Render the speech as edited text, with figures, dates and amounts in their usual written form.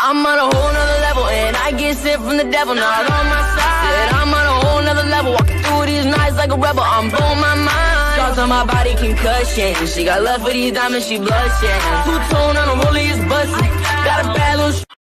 I'm on a whole nother level, and I get sent from the devil, not on my side. Said I'm on a whole nother level, walking through these nights like a rebel. I'm blowing my mind. Scars on my body, concussion. She got love for these diamonds, she blushing. Two-tone on a rollie is bustin'. Got a bad little